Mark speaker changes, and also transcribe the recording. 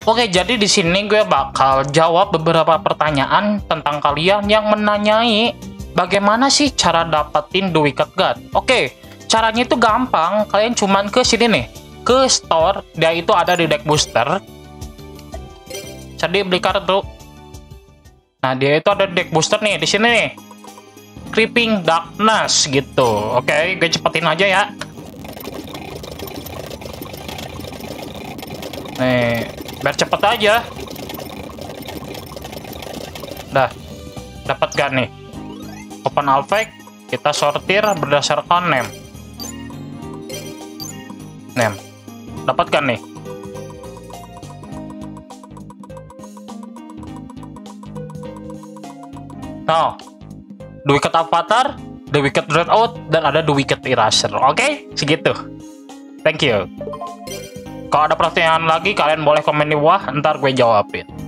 Speaker 1: Oke, jadi di sini gue bakal jawab beberapa pertanyaan tentang kalian yang menanyai bagaimana sih cara dapetin The Wicked God. Oke, caranya itu gampang. Kalian cuman ke sini nih, ke store. Dia itu ada di deck booster. Jadi beli kartu. Nah, dia itu ada di deck booster nih, di sini nih. Creeping Darkness gitu. Oke, gue cepetin aja ya. Nih, biar cepet aja. Dah, dapat gak nih? Open Alphabet, kita sortir berdasarkan name. Dapat kan nih? Nah, The Wicked Avatar, The Wicked Dreadout, dan ada The Wicked Eraser. Oke, segitu. Thank you. Kalau ada pertanyaan lagi, kalian boleh komen di bawah, ntar gue jawabin.